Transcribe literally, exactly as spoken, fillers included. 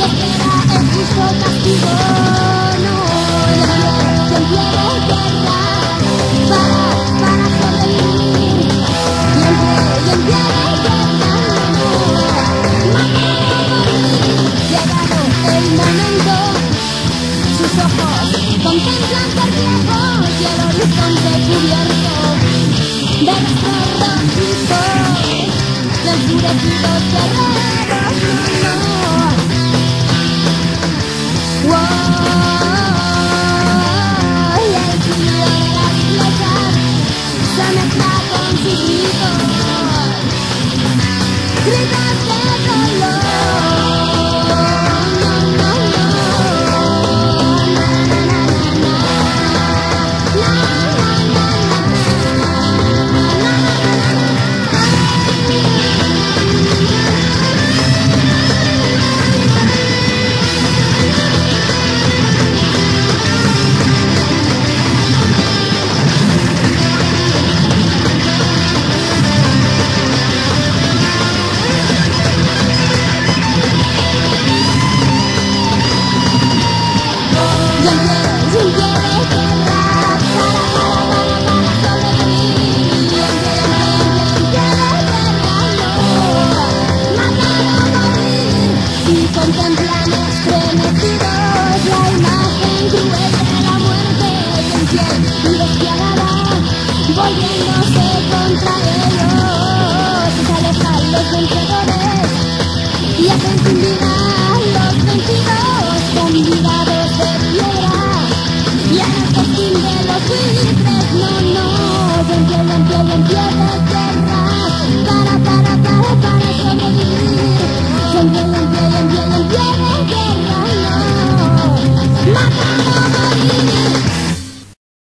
espera el justo castigo. No, y en pie, y en pie de guerra para, para sobrevivir. Y en pie, y en pie de guerra, no, matar o morir. Llegado el momento, sus ojos contemplan perplejos y el horizonte cubierto de nuestros rojizos, de enfurecidos guerreros, no, no. Wow, y el frío de las flechas se mezcla con sus gritos, gritos de dolor. No, no, no. Contemplamos estremecidos la imagen cruel de la muerte en pie y despiadada, volviéndose contra ellos. Se alejan los vencedores y hacen sin vida los vencidos, convidados de piedra y en el festín de los buitres. No, no, y en pie, y en pie, y en pie de guerra para, para, para, para sobrevivir. Y en pie, y en pie, y en pie, y en pie de guerra, no, matando.